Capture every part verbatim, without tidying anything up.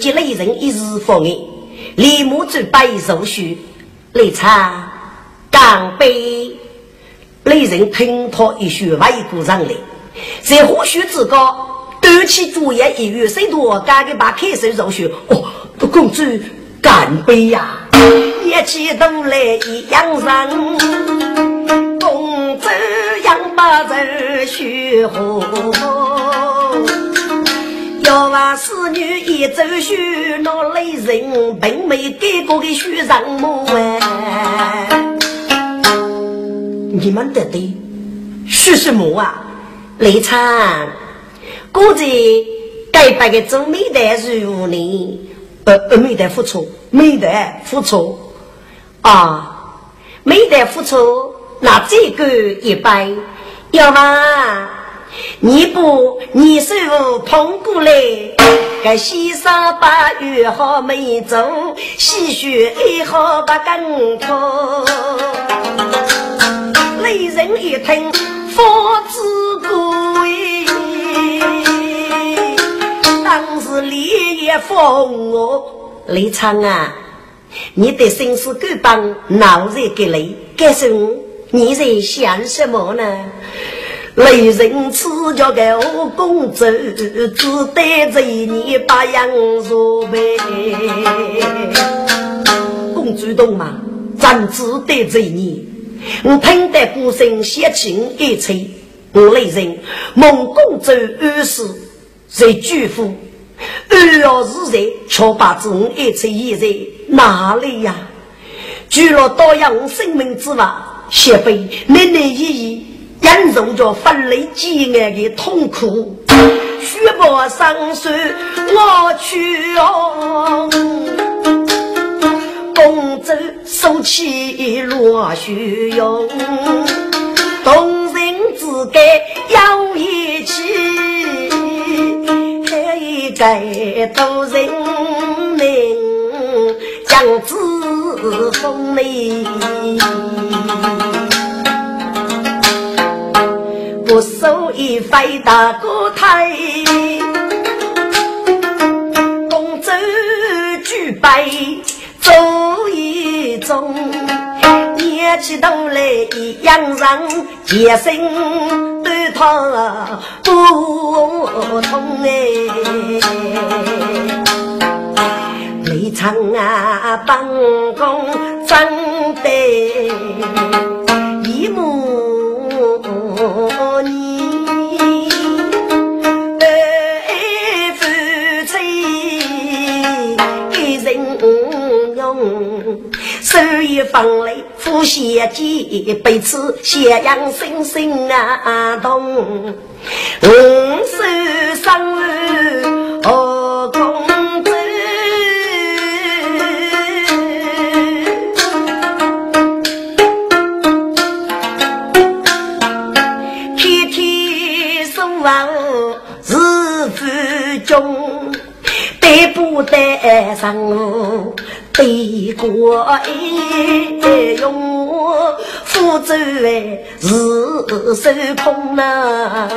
及雷人一日风诶，李母子白手续，雷茶干杯。雷人听他一句外骨上来，在胡须之高，端起主业一语，谁多干给把开手手续哦，公主干杯呀！一起都来一样人，公子杨八字虚火。要话侍女一走虚，那雷人并没给过个虚人么哎。你们的对是什么啊？雷灿估计该把个做没得任务呢，呃没得付出，没得付出啊，没得付出，那这个一般要嘛你不你师傅捧过来该西山八月好没走，西雪一好把根头。雷人一听佛之贵，当时烈也疯哦。雷昌啊，你的心思够棒，脑子给雷该是你在想什么呢？雷人吃着个公主，只得着你把羊肉呗。公主懂吗？咱只得着你。我听得鼓声写情一吹，我雷人蒙公主二世在巨富，二要是在却把这一吹一在哪里呀？除了多样生命之外，写被年年一一严重着分类饥饿的痛苦，虚波上水我去哦。公主收起落虚荣，动人之间要一起，黑盖都人能将之风里，我手一飞大锅台，公主举杯走一种，年纪都来一样人，结生对他不同哎。雷场啊，办公真的一幕你。手一放雷，呼吸机被刺，血阳生生啊动。五十三哦公子，天天送往日夫中，得不得上路？对过一用福州哎日手空啊，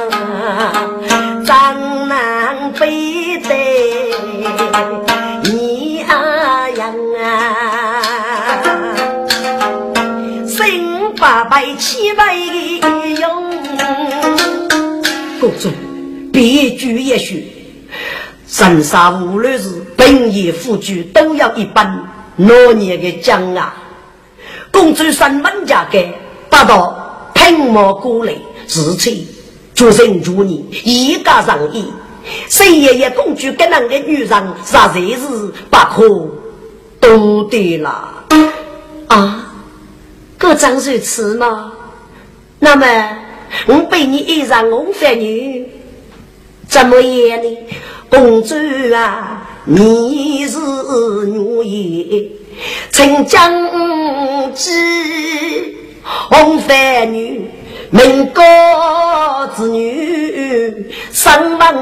张南北的你啊样啊，生八百七百用。公主别句也许三杀无论是本业夫居都要一般罗年的将啊，公主三门家给把到喷墨过来自己出生如你一个上意，谁爷爷公主跟那个女人啥才是把可都对了啊？各张如此吗？那么我被你一让我犯女怎么样呢？公主啊，你是女也曾将之红番女民国之女三万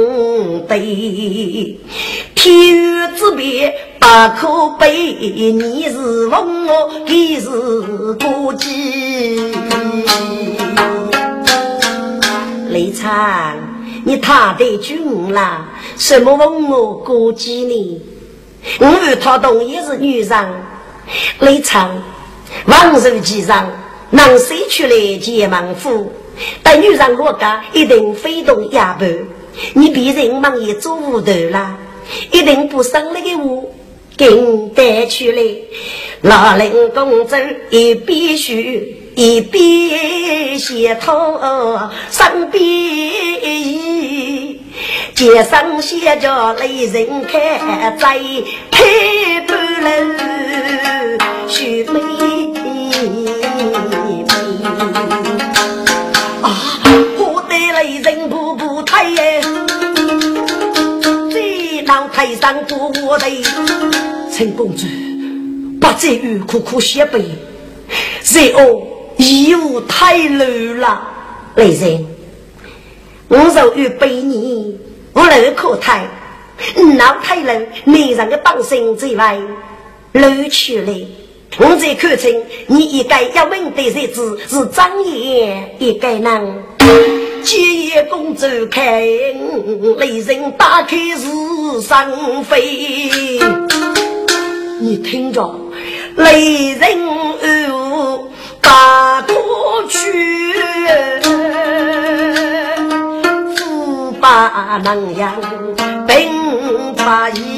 对天与之别把口碑，你是问我你是孤寂。雷灿你太得军了， 什么问我估计呢？我与他同也是女人，雷长王寿机上能谁去来结忙夫？但女人若干一定非动哑巴，你别人忙也做不得啦，一定不生那个我跟带去来。老人公主也必须。一边写头上边街上写着雷人开在开不楼许妹啊，我的雷人不不太耶，最老太上过我的陈公主把这语苦苦写背谁哦义务太累了，雷人，我就预备你，我来口台，老太累，你让个帮身之外，累去了。我这课程，你一该要问的日子是张爷，一该能接业公主开，雷人打开日上飞，你听着，雷人哦。大过去富把能养并把义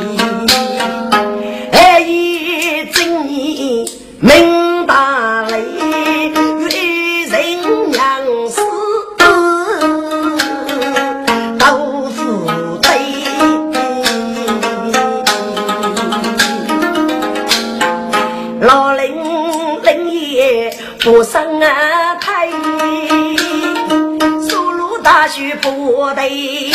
爱一正义明大雷为人养死豆腐堆老人不生啊太苏鲁大学不得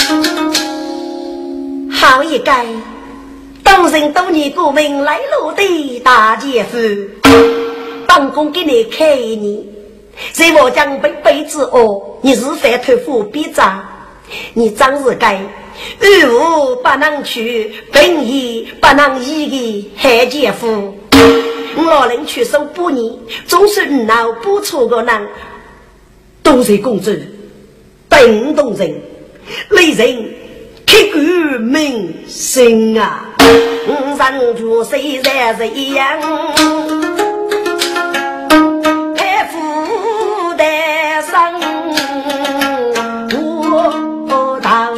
好一改当人都你过命来路的大姐夫办公给你开你在我将被被子哦你是非推付逼扎你张日该日无不能去本意不能依的海姐夫我人去收补你总是脑补出个人东西公主本东人雷人刻骨铭心啊五三九谁在谁样太负的伤我当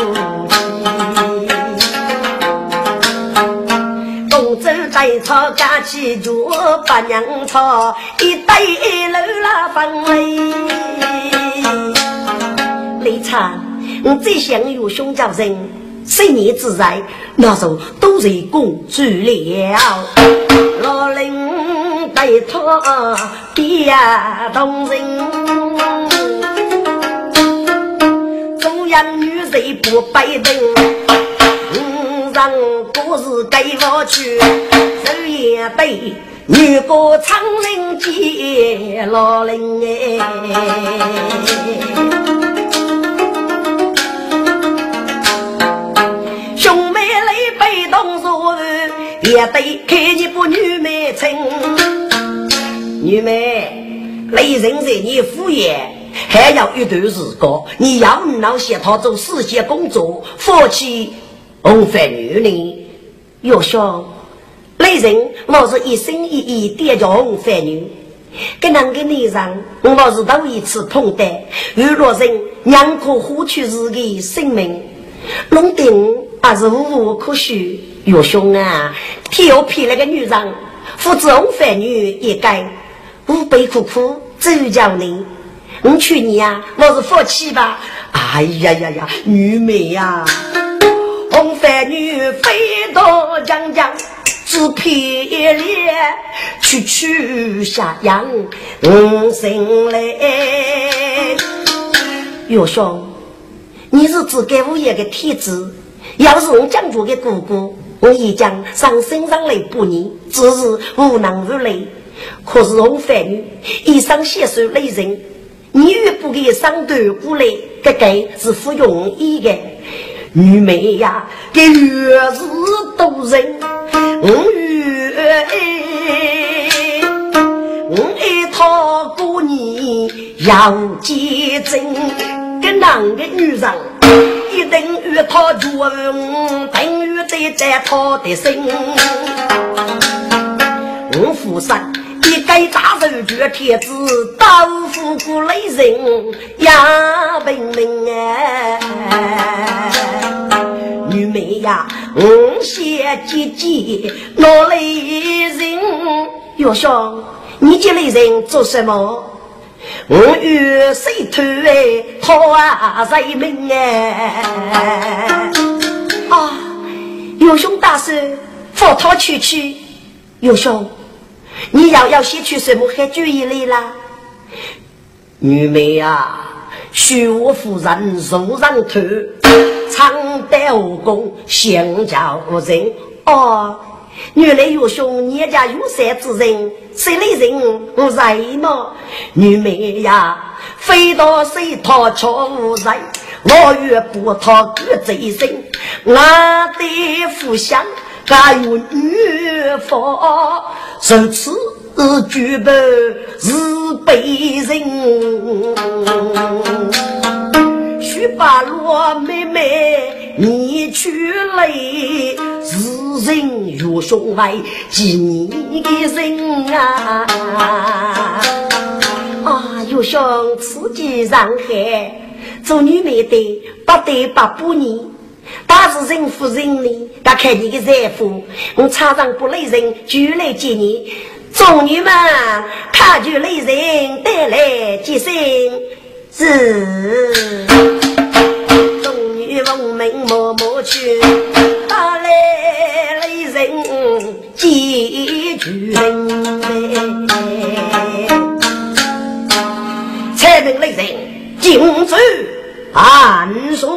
公主在草家起住把娘草一代楼拉放雷雷场我最想有兄叫人十年之在那时候都是公主了老人带他别动人中央女贼不摆灯让故事给我去这也对女过长人接老人兄妹来被动作也得看一部女妹称女妹雷人在你敷衍还要一段时间你要闹些他做世界工作夫妻红粉女呢有说雷人我是一心一意点着红粉女跟那个女人我是头一次碰的娱乐人两可呼取自己生命龙顶还是无无可许有兄啊调皮那个女人父子红粉女也该无悲苦苦只叫你我去你呀我是夫妻吧哎呀呀呀女美呀红粉女飞到江江只披脸去去下阳嗯生嘞有兄你是只给我一个帖子要是我讲主的姑姑我一讲上身上来补你只是无能无力可是红粉女一上血水雷人你越不给上对过来这个是不容易的女美呀给越是都人我越我一套过你要结真跟那个女人一定于他主等于对待他的心。我父山一该大手举帖子刀夫古雷人呀本命哎，女妹呀我写姐姐我雷人有兄你这雷人做什么？我与谁头哎他啊在命哎啊有兄大师扶他去去有兄你要要先去什么还注意力啦？女妹啊，许我夫人手上头，常带武功，相交人。哦，原来有兄你家有三之人，谁来人我在吗？女妹呀，非到谁讨巧无在，我越不讨个贼身，我的夫相。该有女佛受此举报是被人许把罗妹妹你去来是人有兄来记你的人啊啊有兄自己让海做女妹的不得不补你大是人夫人呢他看你的财富我常常不累人就来接你众女们看就累人带来接生是众女闻名默默去他来累人接举人才能累人进去安水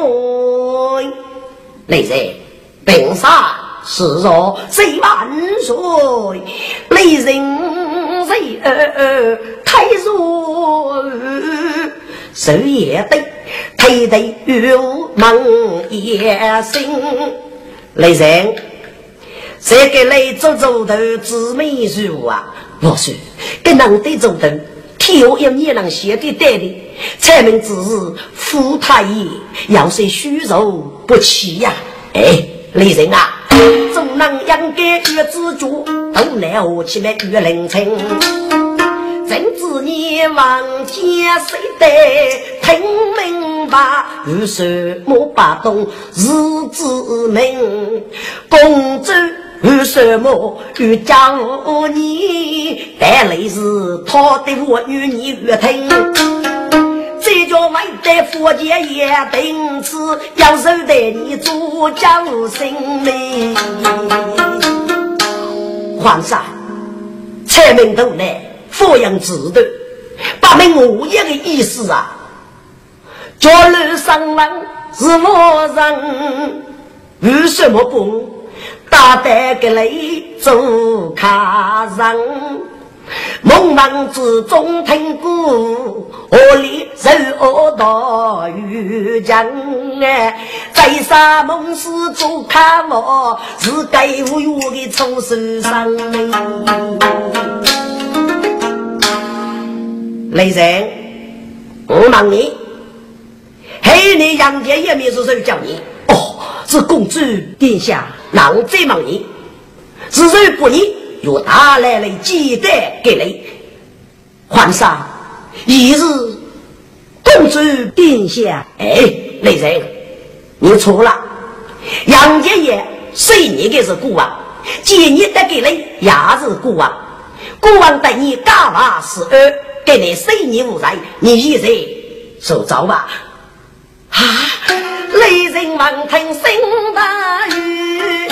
雷人本杀是若谁万岁雷人谁呃太弱谁也得推得有梦也行雷人谁给雷走走的姊妹书啊不是跟人得走的挑要你能写的带的才能只是夫太爷要是虚柔不起呀、啊、哎雷人啊总能养给月之主都来我起来月凌晨真知你往家谁得听明白于是莫把动日之命公主为什么与家务你带来是他的我与你越听这就为的佛界也定此要受得你做教生命皇上才明都呢佛养子的把明无业的意思啊做了上郎是我人为什么不大带个雷走卡上梦梦之中听故我里人恶道遇将在沙梦是做看我是该无有的抽身上雷人我问你黑你杨家也没说是叫你哦是公主殿下让这问你是谁不你有打来了记得给你皇上一日公主殿下哎雷人你错了杨家爷谁你给是孤王接你的给你也是孤王孤王带你干嘛是二给你谁你无在你一人受着吧啊雷人望听声大雨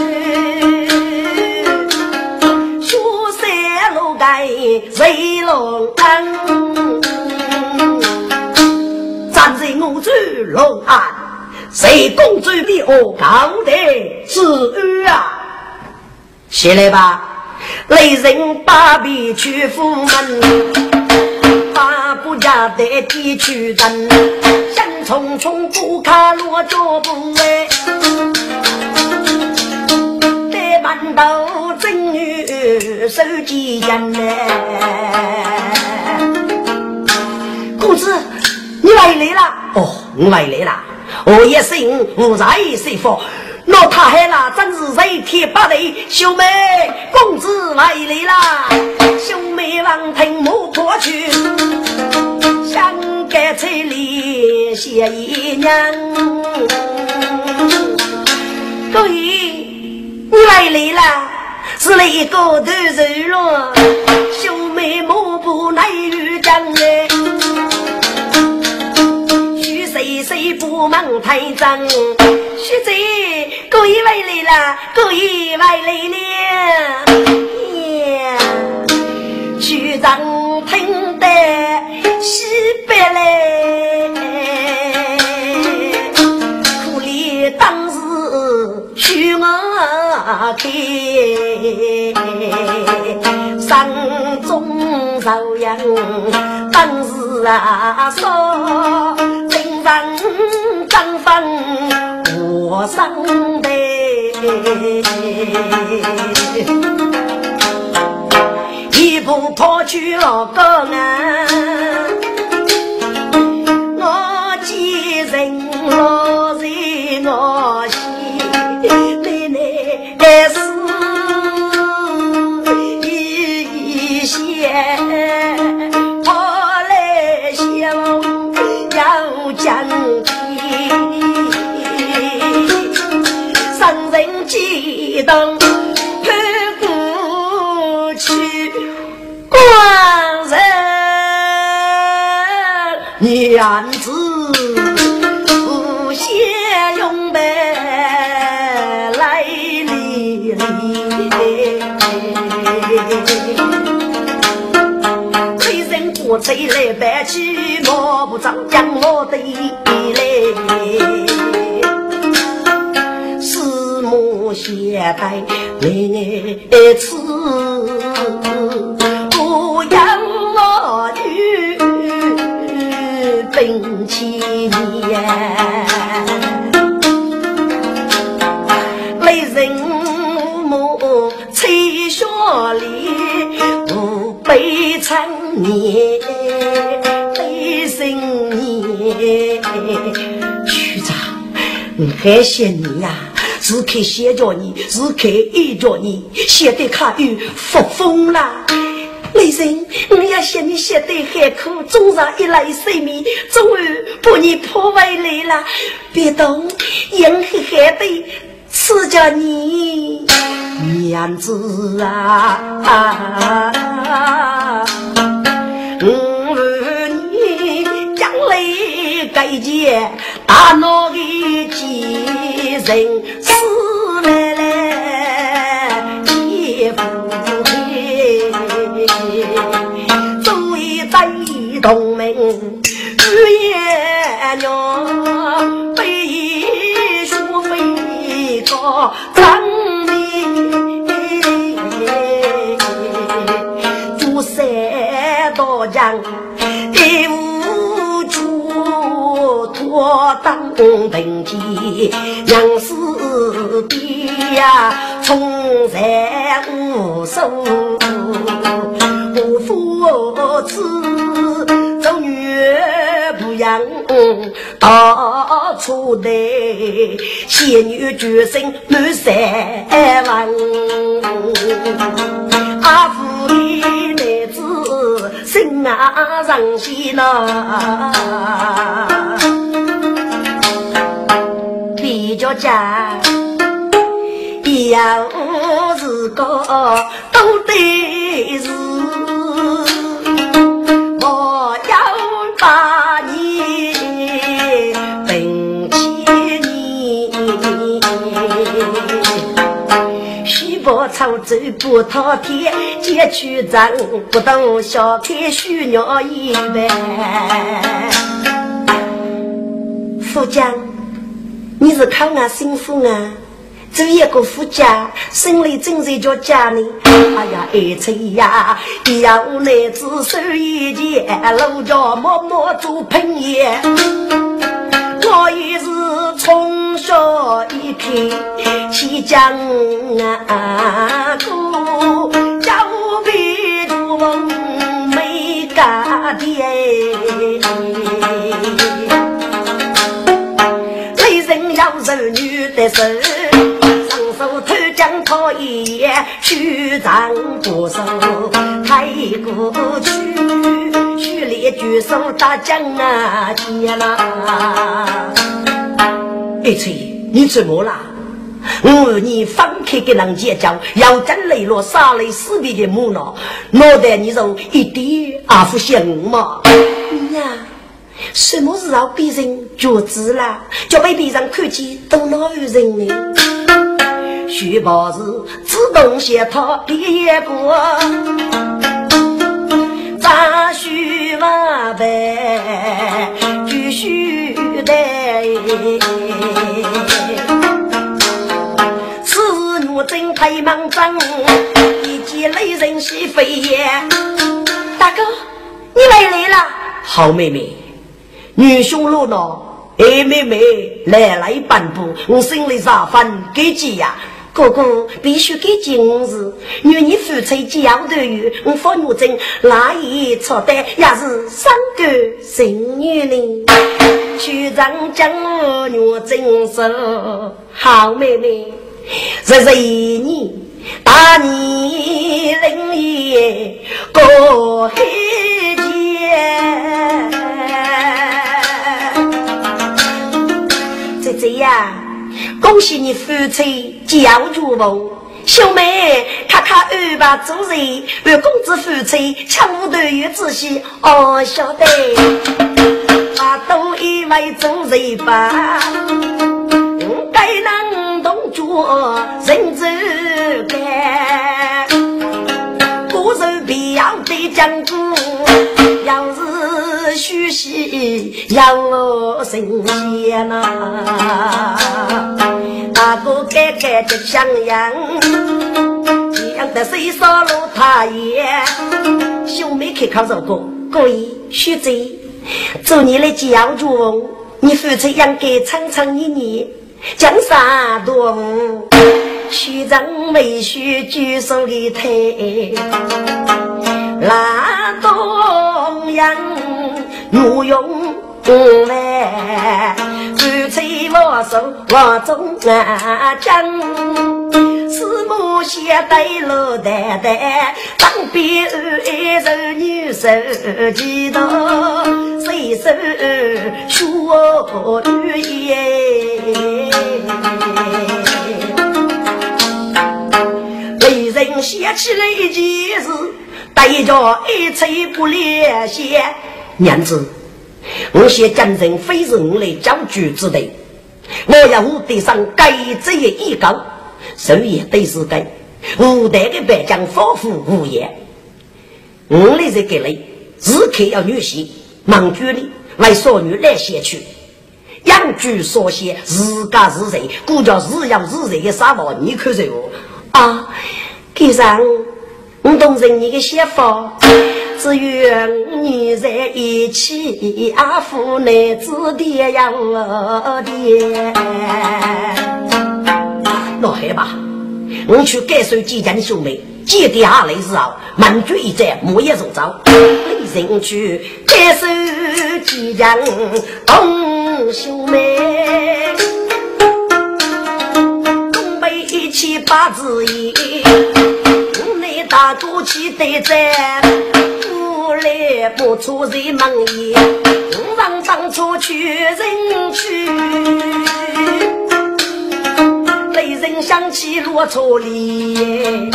说谁路该谁龙安站在我这龙安谁公主比我高的是啊起来吧雷人把笔去府门把不家的地区人山匆匆不卡落脚步哎得满到正女手机人呢公子你来来了哦你来来了我一生无在谁佛。老太海啦，真是人铁把雷，兄妹公子来来啦，兄妹望听木破去，想给这里写一年。各位，你来来啦，是了一个都是了，兄妹莫不来与讲哎。谁谁不忙太脏，徐子故意为你了，故意为你了。局长听得西北嘞，苦里当时许我开，山中朝阳当时啊说。张帆我上的一步破去了个案，我既人我人我心奶奶的事一些我来想要讲激动扑过去光人娘子无限用的来历吹声过吹来白去我不长将我的泪携带来次不要我女本起年雷人母吹雪里不悲惨年雷神年局长感谢你呀、啊只可写着你，只可依着你，写的卡语发疯了。雷神，我要写你写的很苦，总上一来生命，终于把你破坏来了。别动，硬黑黑的吃着你娘子啊！我问你将来改结大脑的几人？来来也不配注意在同门日夜娘被说飞个长命诸塞多将一无处托当等级杨氏的呀从在无手无父子走女不养到处的仙女决心女三万阿父的妹子心啊上心呐比较家要是个都得是我要把你本起你虚波操走不讨天结局长不懂小看虚鸟一般副将你是靠俺幸福啊这一个夫家心里真是叫家呢哎呀爱妻呀要那只手一件楼着默默做朋友我也是从小一片西江啊姑要比杜翁没嘎的的手，上手偷将讨厌，虚张不收，太过去，虚里举手打将啊天啦！一翠，你怎么啦？我你放开给人结交，要真磊落杀雷死别的母脑，脑袋你就一点阿不像嘛？呀，什么时候别人觉知了，就被别人看见都恼人呢？虚报是自动写他毕业过，杂须马呗，继续的。真太忙张，一记雷人是飞也。大哥，你来来了。好妹妹，女兄路呢？哎，妹妹来来半步，我心里啥烦给急呀？哥哥必须给今日，女你夫妻只要对于我父母亲那一错的也是三个新女呢。区长将我女真手，好妹妹。这是你大你人也过黑节，姐姐呀，恭喜你夫妻交主谋，兄妹看看二把主人与公子夫妻强无对于自喜，哦晓得把都以为主人吧，该能动作人之干，古人必要对讲故，要是虚习要神仙呐，大哥该该的襄阳，这样的谁说路他也，兄妹可靠这个各位须知，祝你的教主，你夫妻养给长长一年。江山多无，虚张美须举手里推，拉东阳怒用来，夫妻握手握中啊将，四目写带路带带，当别二人女手几多，谁手说语言。为人写起了一件事，带着一切不联系。娘子，我写战争非人类交举之类，我要武地上该这一一高，谁也对是该武代的白将丰富无言。我来这个类只可要女婿忙居里为少女来写去。养居所写，自家是谁？故叫日要日谁的沙漠，你看谁哦？啊，给上我懂人你的写法，只愿你在一起阿父内子爹养我爹。那好吧，我去改手几家的兄妹，接地下来之后，满嘴一在莫也走着，人去改手几家东兄妹，东北一起八字一，内大肚脐得在，无来不出人梦里，让当初去人去，被人想起落错里。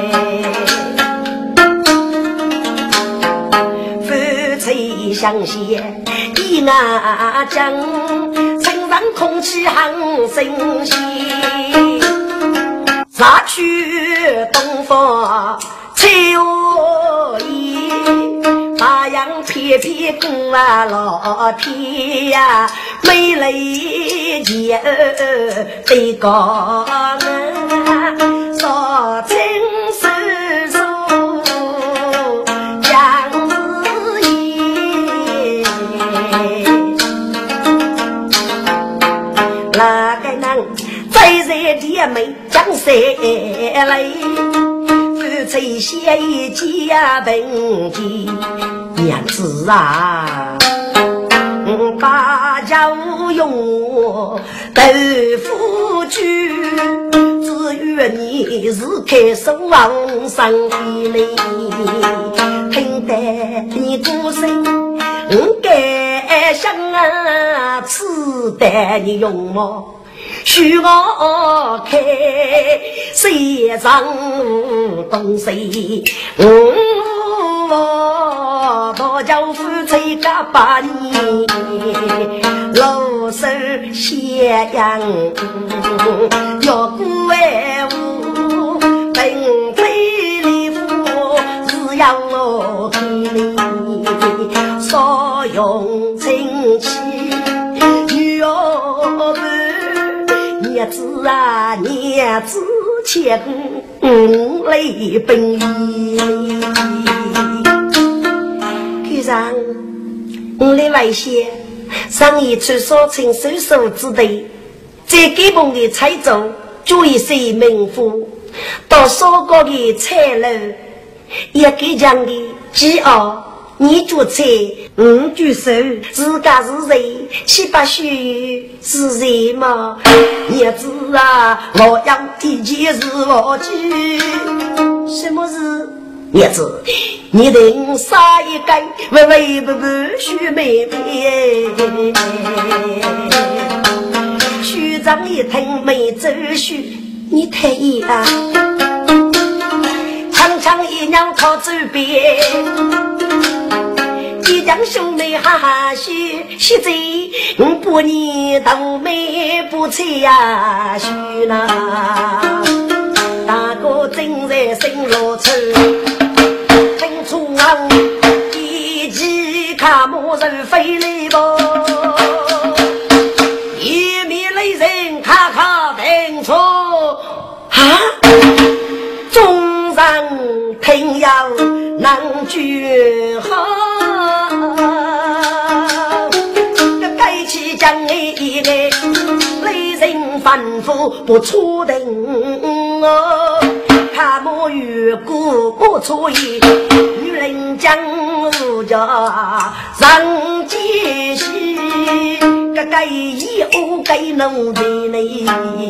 谁相信一牙将承让空气很新鲜，杀去东方秋意，太阳撇撇公啊老天呀，美丽姐的高啊，说情是说那个人在这地美将谁来夫妻写一家本记娘子啊，把家务用豆腐居，只愿你是开手往上里，听得你鼓声，我该想啊，此得你用我。许我开世上东西，我多叫夫妻个把你老手斜阳要顾爱我本非礼服只要我给你所用亲戚女儿叶子啊叶子前嗯泪奔局长我的外些上一次所称手手之地在基本的采走注意是民夫到所过的菜楼也给讲的饥饿你做菜五举手自家是谁七八岁是谁吗叶子啊我要提起是我去什么事叶子你得杀一盖微微不不许妹妹虚张一听没走许你太一啊长长一娘靠这边一将兄妹哈哈许许贼不你都没不吃呀许那大哥正在心落车听出啊一起看莫人飞来吧一米雷人卡卡听出啊中上听要能句好该起讲一个雷人反复不出定哦看莫与故不出意女人将家上继续个该以后该能的你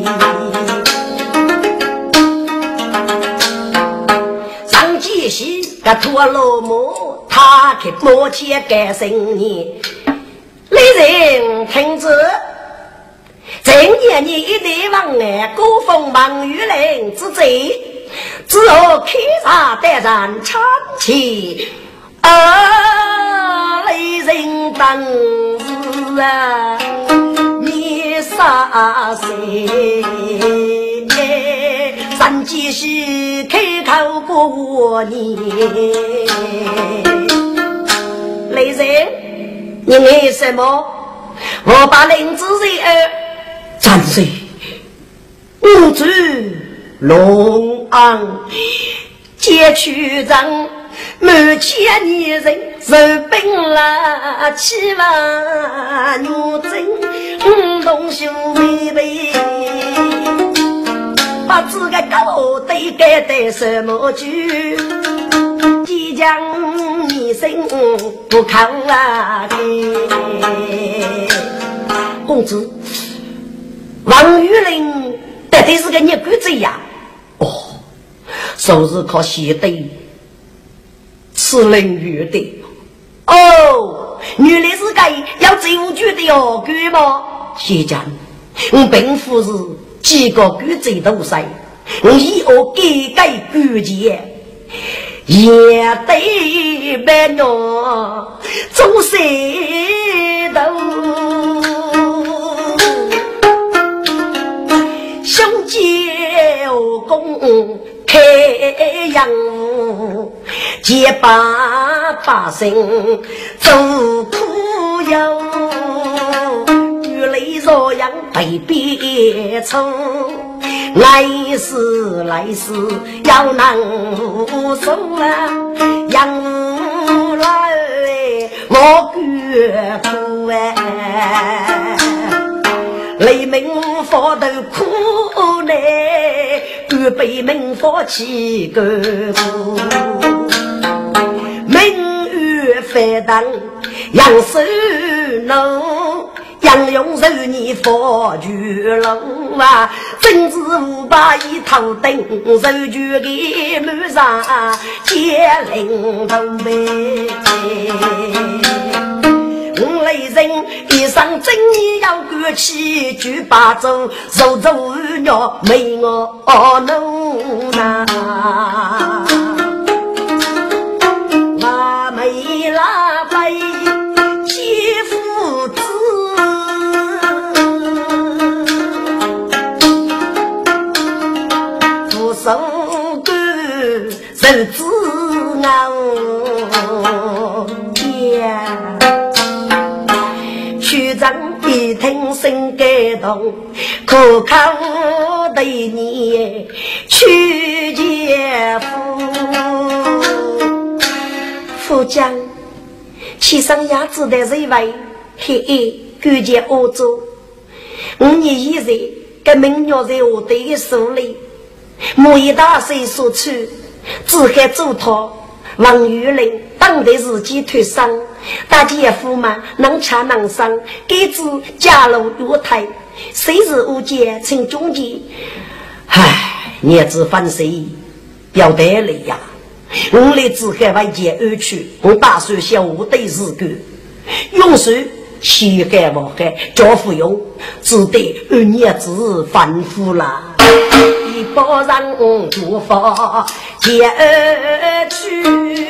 上继续个托罗摩他给摩切改生你雷人听着今年你一定往来古风忙于人之贼只有开茶带上长期啊雷人当时啊你杀谁三继续开口不我你雷人你为什么我把林子人儿战谁无知龙昂接区长没钱女人手本了七万女真东兄妹妹把这个狗对该对什么句即将你生不靠啊公子王玉林到底是个孽鬼子呀哦手是靠写的是人鱼的哦女的是该要这无句的哦鬼吗写讲我并不是几个鬼子都塞我以后给改鬼节也得别诺总是都兄弟公开养结巴把心走苦忧与雷若阳被别冲来世来世要难受啊养来我越苦哎雷鸣佛的苦呢预备明佛起个苦明月飞灯杨树浓杨勇受你佛居龙啊，真是无把一头灯，受居给满上接领头呗。我雷人一生真要过去，就把走手走鸟没我弄呐。马没拉飞欺负子，不守规守子熬呀。区长一听心感动，可靠对你去姐夫。副将骑上牙子的人为黑黑勾结欧洲，五年以前跟明月在我的手里，某一大岁所处只还做他王玉林当的自己退伤，大姐夫嘛能掐能伤，给子家楼月台，谁是无解请中间。唉，孽子反谁要得了呀！我来只海外界而去，我打算向我对自个用水膝盖往海教服用，只得二孽子反复了。一包人就发接而去，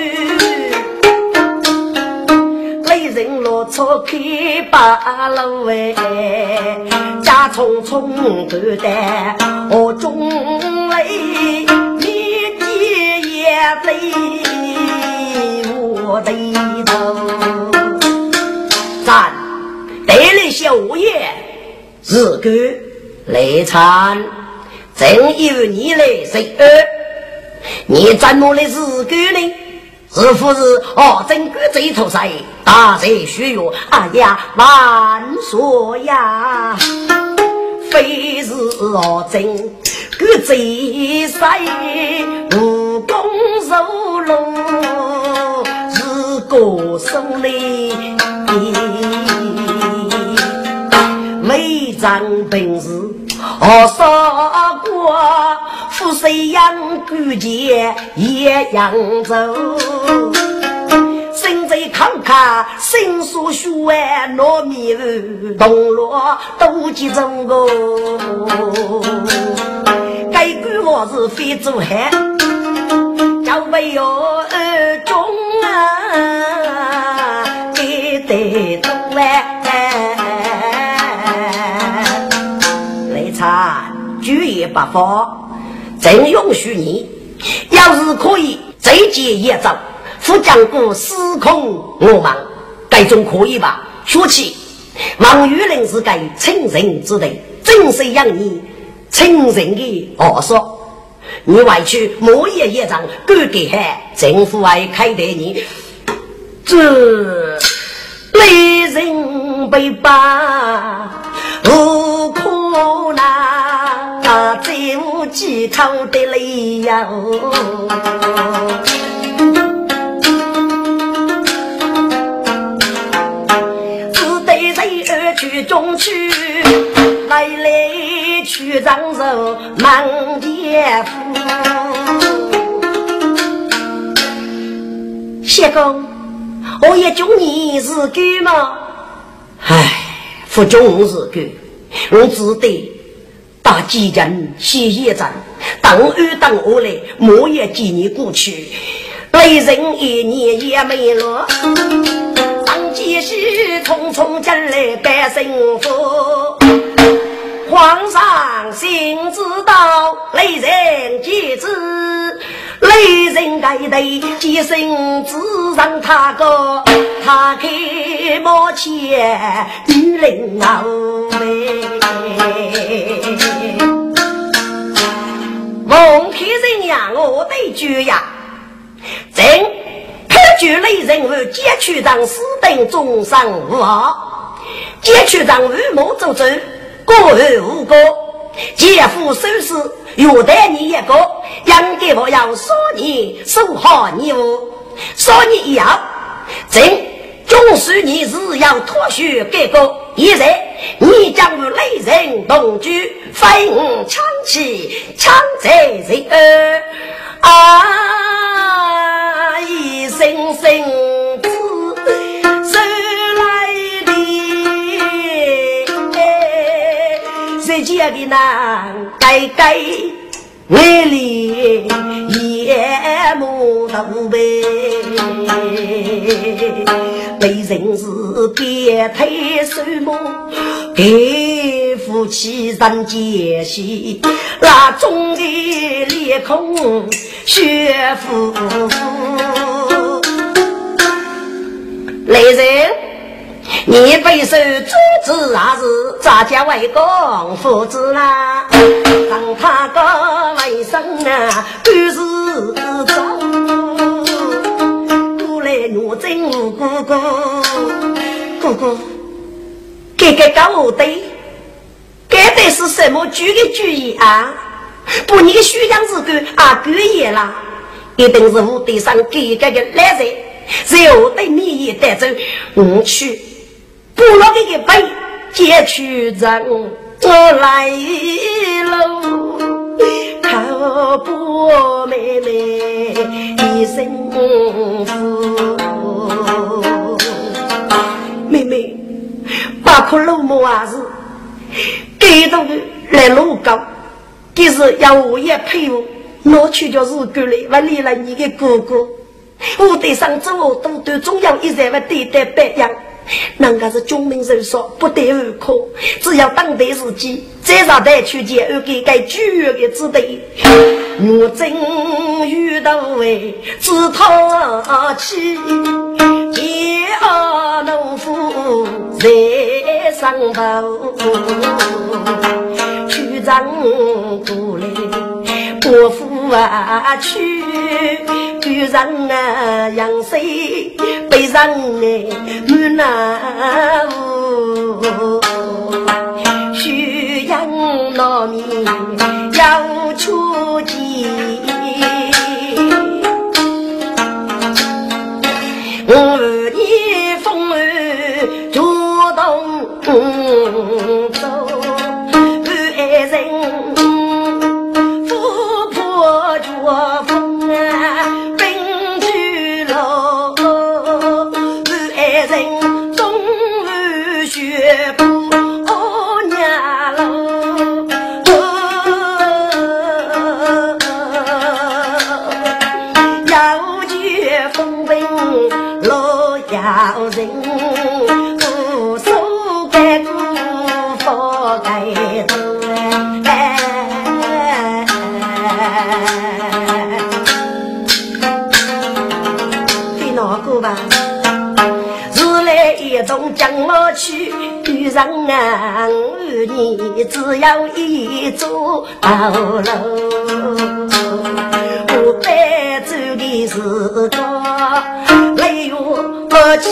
雷人落错开八路哎，家匆匆不得我中雷，你姐也飞我的头。咱得了小爷自个来参。正由你来谁儿？你怎么来自个呢？是不是哦？整个这头塞大在学哟！哎呀，万岁呀！非是哦，整个这塞无功受禄，是个手里没长本事。我说过富谁养孤节也养走，身在康卡身所学糯米东罗都记中国，该句我是非洲海叫为有二中啊给得中哎举也不法，真允许你。要是可以，这节业障，副将过司空我忙，该总可以吧？说起王玉林是该亲人之类，正是让你亲人的恶说。你外去某业业障，各给海政府爱开的你，这雷人被扒无可拿。啊，最无忌头的理由，只得谁而去中去，来来去长寿满街夫。谢公，我也中你是个吗？唉，不中是个，我只得。大几人西夜战，当二当二来，莫也几年过去，雷人一年也没落。上几时匆匆进来拜神父，皇上心知道，雷人皆知，雷人该得几声只让他个，他给莫切女人熬蒙皮人呀，我得句呀！真科举类人物接区长私等中上无好，接区长无谋走走，过而无过，姐夫收拾有待你一个，应该我要说你守好你我，说你要真总是你是要脱学给个。 一日你将与雷人同居，分强气强在人儿啊，一声声子收来的，谁家的难改改为里也木头呗，被人是别太什么，给夫妻人结系，那中的裂空血夫来人。你被受阻止还是杂家为公父子啦？让他个为生啊，就是走。过来我真姑姑，姑姑，这个搞对，这对是什么主的主意啊？不，你的虚样子个啊，个也啦，一定是我对上给这个来人，只有对你也带走，我去。不落这个背接去人我来喽，靠波妹妹一生福，妹妹把苦老母啊是给到来路高，其实要我也陪我拿去就是过来我离了你的哥哥，我对上走我都对总要一直为对待白样，人家是中民人说不得而可，只要当地自己再让带去接而给该居的之地，我真遇到为自讨气，一二农夫在上头，区长过来伯父啊去，居然啊养谁悲伤哎满那屋，需养糯米要出鸡，我你风雨主动走，爱人我风啊冰去了，爱人终于学不娘了，要绝风冰落要人，不手该不佛该头。从江我去遇上啊你只要一走到楼，我白走的时光没有不去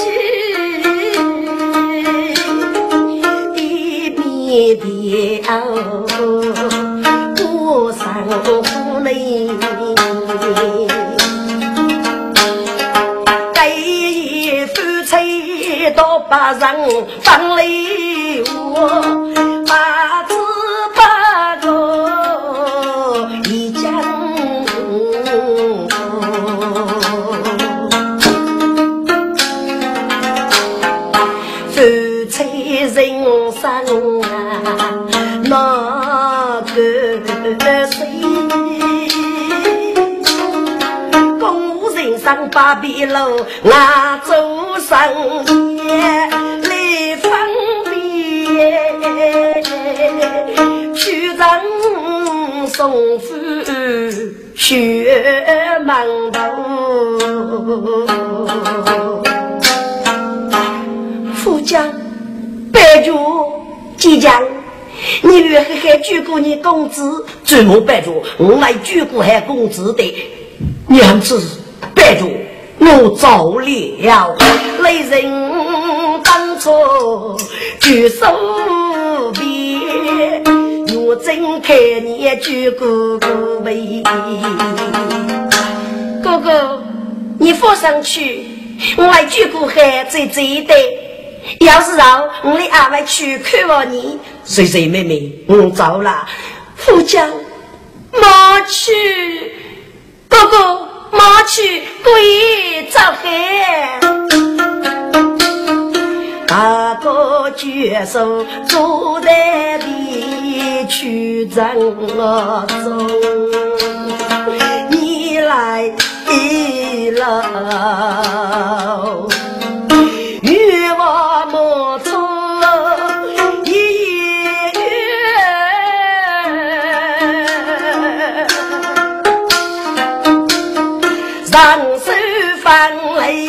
一面表多上湖内多把人放里我把子把个一将夫妻人生啊那个谁上八比楼那走上来方便去让送夫学忙头副将白主即将你与黑黑举过你工资最莫白主我来举过还工资的娘子白主我走了雷人当初举手别我真看你举哥哥为哥哥你放上去我来举过还在这一带要是让我的阿妹去看我你，谁谁妹妹，我走了。夫将马去，哥哥马去归走海。大哥举手坐在地去怎我走？你来了，与我莫错一月，让手翻泪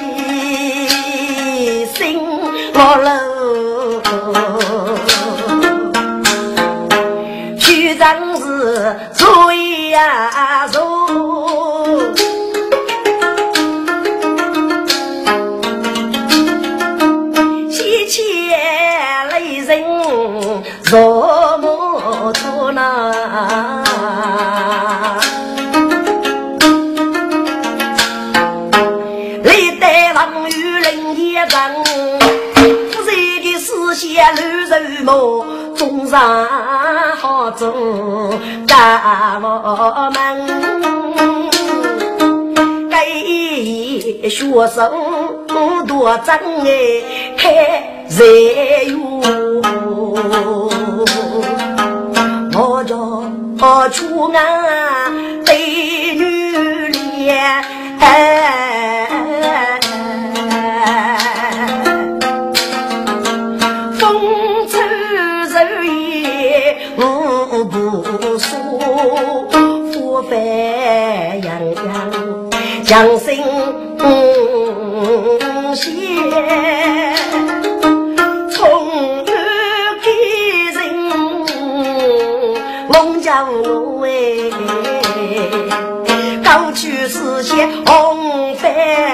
心我了，去张是醉呀醉。若莫错那，历代王与人也人，谁的思想绿肉毛，终上好做干我们。该学生多争哎，看谁有。我叫我出啊对女脸，风吹日夜我不说，火飞扬扬将心血。高举是些红粉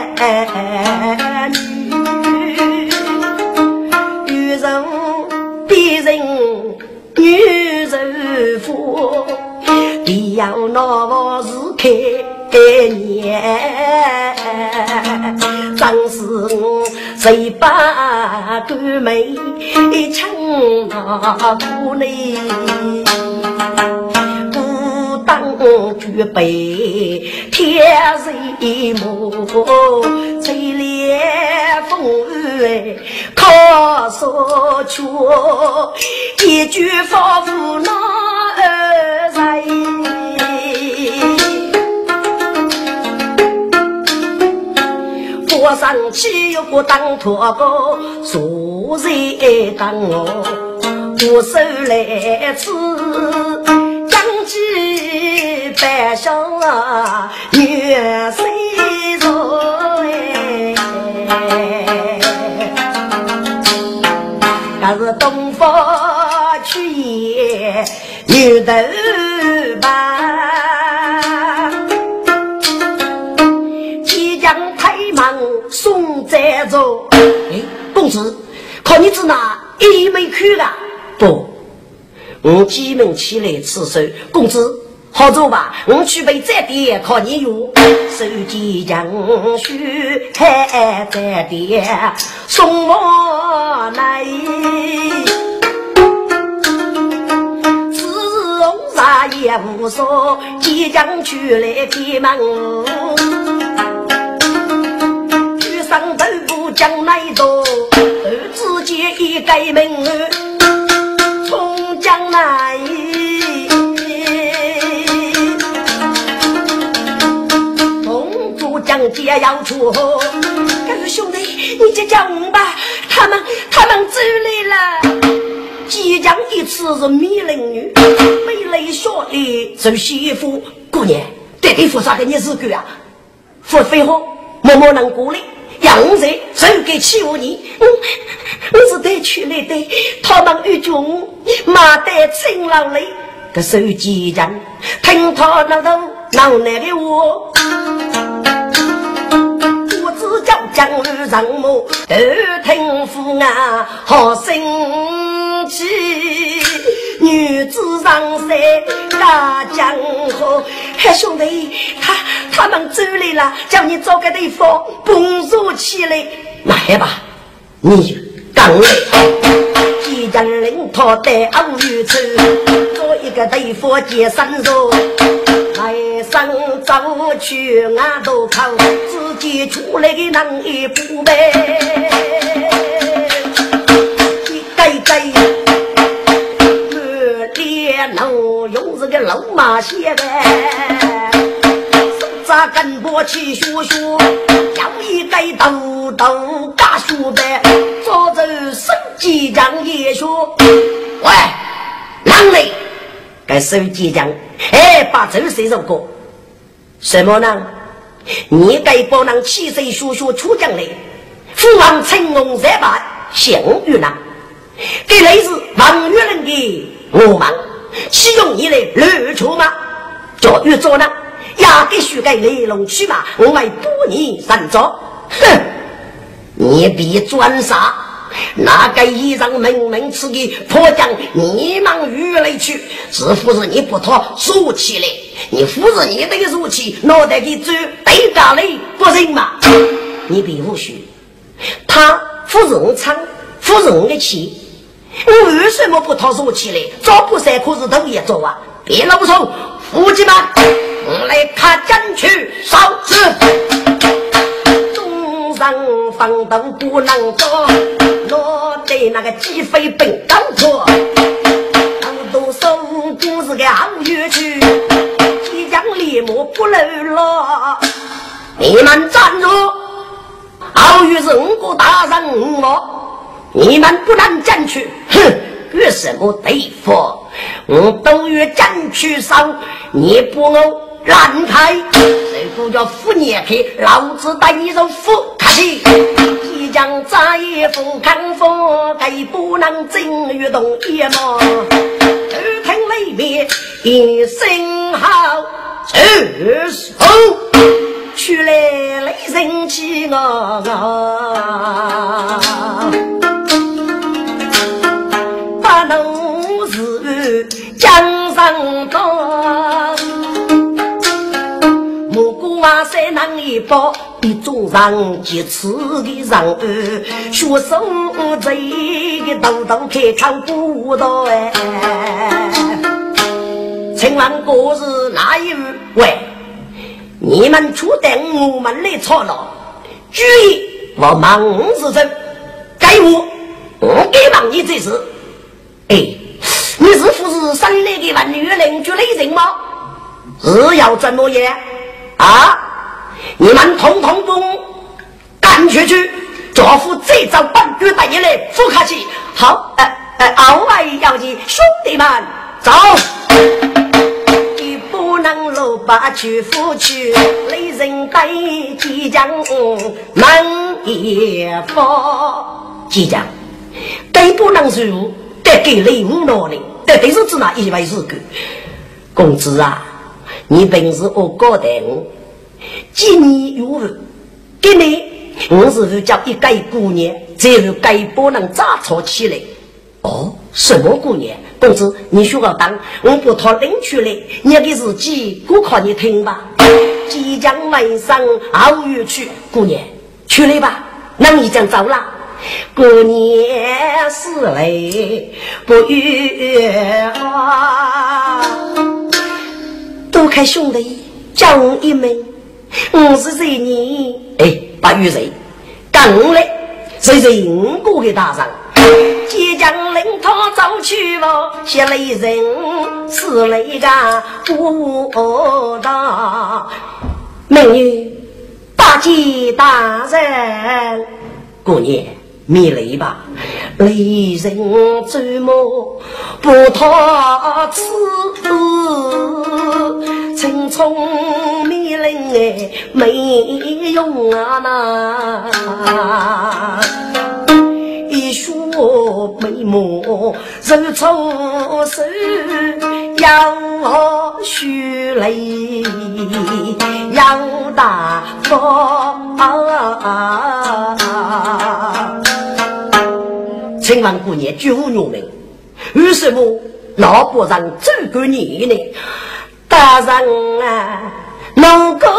女，女人逼人女人夫，必要那是开年，张是我谁把个美称那苦内。举杯天水木，吹烈风雨靠所求，一句仿佛那二人。佛上去有个当托个，所谁当我我手来吃。几百小啊，月谁做哎？那是东方去也女头吧，即将太忙送在走。哎，公子，可你只拿一枚去了不？我进门起来吃手，公子好走吧，我去被这点靠你用，手机将须还在点送我来，自红啥也无所，即将去来开门，去上头不将来多，自己一改门从将来，同主将接要出，各位兄弟，你就讲吧，他们他们走来了。即将一次是迷人女，美丽小丽做媳妇，姑娘对对付啥个你是个啊？不废话，默默能过来。杨贼手给欺负你，嗯，我是得去来的，他们与众马得青老泪，个手机人听他那头闹来的我，我只叫江路人母都听父啊，好生气，女子上山大江河，嘿兄弟，他他们走来了，叫你找个地方蹦入起来，来吧，你刚来即将领头带欧女子做一个对付接三手来上走去俺都靠自己出来的能一步呗一该该热烈能用这个老马写的扎根波起叔叔要一该豆豆嘎叔呗做着升级长也说喂狼类该升级长哎把这谁受过什么呢你该不能七岁叔叔出将来父王成龙在把享誉呢给类似王月人的我们启用你的旅途吗就越做呢呀给许该雷龙去嘛我们不你三招哼你比专杀那个一张明明吃的破将你忙鱼来去只扶着你不脱竖起来你扶着你那个竖起脑袋给追对打雷不行嘛你比不许他扶人仓扶人的气我为什么不脱竖起来早不晒裤子头也走啊别老手夫妻们我来看战去烧死东上方都不能做落得那个鸡飞本高坡都都收故事给好乐去即将立木不漏了你们站住好乐人过打上我你们不能站去哼为什么对付我都越站去烧你不能让开谁不叫扶你开老子带你走扶开即将再也不看风该不能真越动也么耳听雷鸣一声号这时候去来雷声起我把农事江上多蘑菇哇塞能一包比中上几次的上儿学手这个豆豆开看不到哎请问故事哪一位你们出等我们来错了注意我忙是真该我我给忙你这事哎你是不是三类的万女人就雷人吗只要怎么也啊你们统统不赶去去这副这招半句带你来付客气好呃呃鳌外要紧兄弟们走你不能露把去付去雷人带即将难也佛即将带不能入带给雷无脑的带得是指哪一位是个公子啊你本是我高等今年有日给你我是不叫一概姑娘这是该不能扎错起来哦什么姑娘公子你说要当我不讨领去了你给自己我考你听吧即将晚上熬夜去姑娘去了吧那你讲走了姑娘是累不遇啊都看兄弟讲一门我是谁你哎把玉谁刚来谁谁我给打上即将领头走去了写了一人是了一个不大美女大姐大人姑娘迷雷吧雷人追梦不逃此青葱迷人没用啊那一说眉目人丑事要许雷要大方请问姑娘居无牛名为什么老婆让这个你呢大人啊能够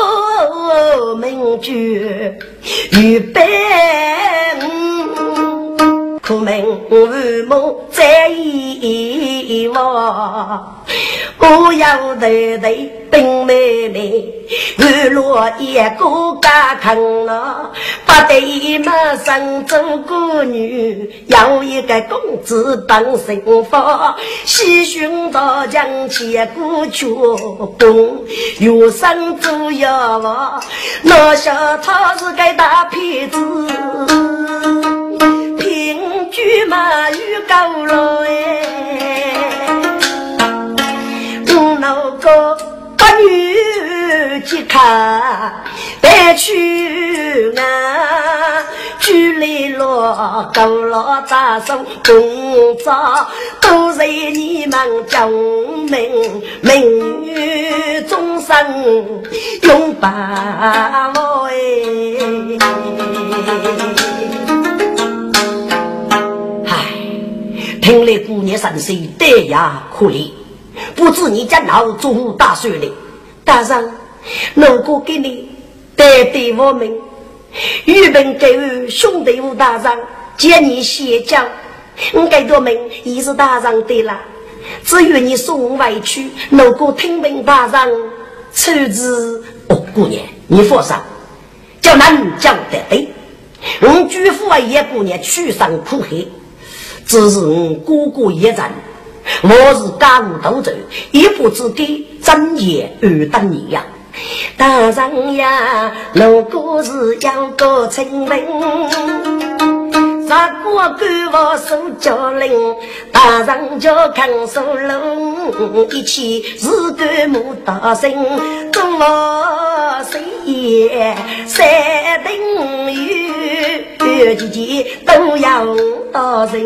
明觉预备苦命父母在意我，不要对对并妹妹，日落一个家坑啊，不得马上做姑女，要一个公子当幸福，西寻到江前古桥东，有生主要我，那小他是个大骗子。平居马与高楼哎，我那个把女去看带去啊，距离落高楼大手工作，都是你们救命命运终生永把握哎。听了姑娘三岁对呀可怜，不知你家老做大岁了。大人，如果给你带对我们，日本给予兄弟吴大人接你谢教，我给多门也是大人对了。至于你送外去，如果听闻大人处置，哦，姑娘你放心，叫男叫得对，我举夫啊也姑娘去上苦黑。只是我姑姑一人，我是家务斗走，一步之地真也二等你呀！大人呀，如果是要个清明，啥过给我手脚令，大人就看手龙，一起是个母大声，做我谁也三等于姐姐都要大人。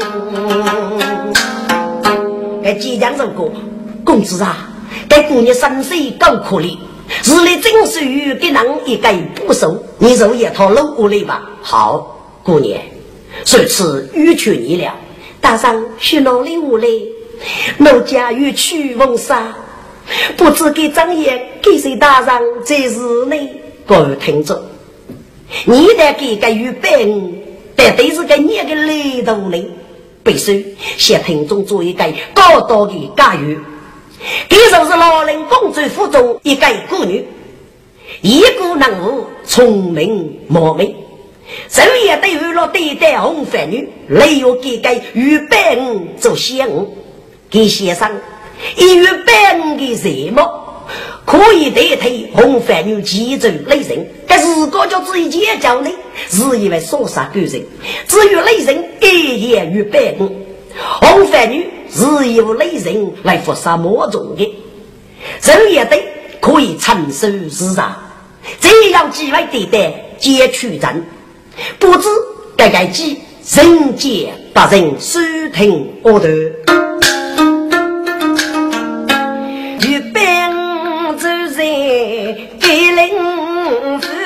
该即将走过，公子啊，该姑娘三岁够可怜，日里真是与给人一概不熟，你肉也讨露屋里吧。好，姑娘，这次逾去你了，大上去哪里屋里？奴家欲去翁沙，不知给张爷给谁大上这日内各位听众，你得给个预备，但对是个你个雷动呢。必须向听众做一个高度的教育。这就是老人公主府中一个妇女，一个能无聪明莫名，所以对于了对待红番女，雷有给个预备做先物，给先生以预备的什么可以代替红番女几种类人，但是如果就自己结交呢，是因为所杀个人，至于类人一言预备红番女是由类人来服杀某种的，人也得可以承受市场，这样机会对待皆取战，不知该该记人皆把人收听我的预备之人给领夫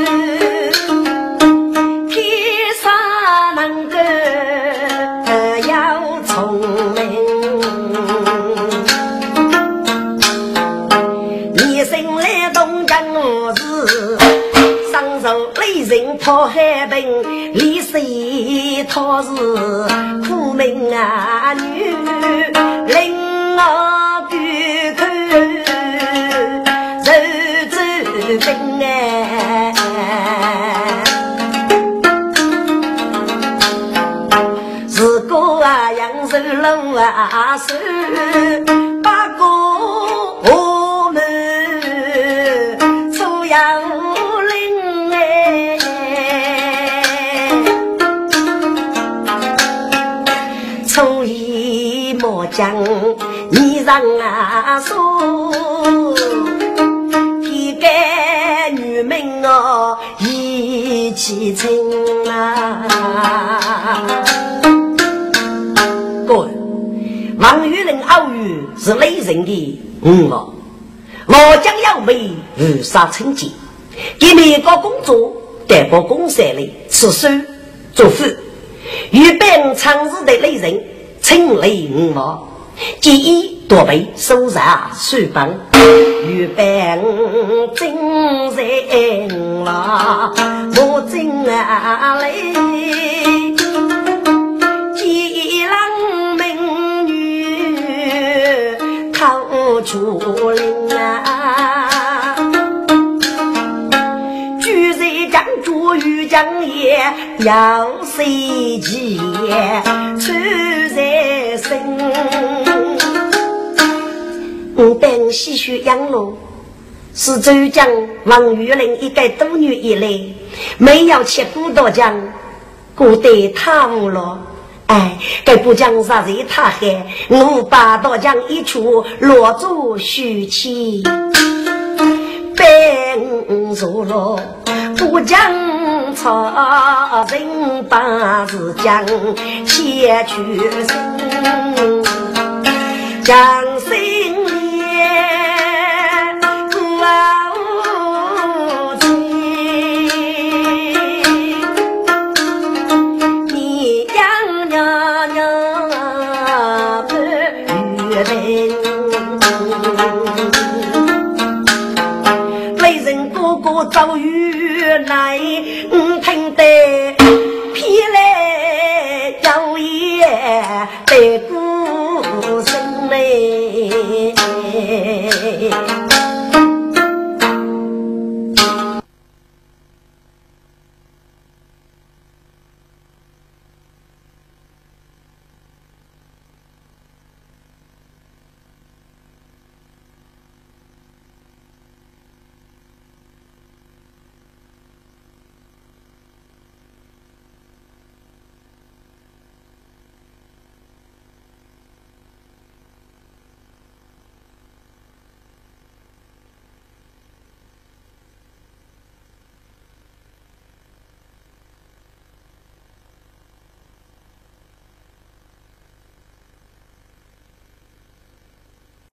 人讨海病，李谁讨是苦命啊女，令我举口手指病哎，如果啊杨手路啊手八个我们出洋将你让啊说一个女命哦一起亲啊。各位王玉人奥语是雷人的嗯哦，我将要为如杀成绩，给美国工作德国公社里吃书做饭，预备长日的雷人清雷五毛，第一多被收杀水本，预备真人了，我真啊嘞， 我欲将也要谁记出在身。我等细许养路是周江王玉玲一个多女一类，没有切古多江古代他无了。哎，该不将杀人他害，我把多江一处落住虚气本如了，不将草人把子将切去生将心为人哥哥遭遇来，嗯，听得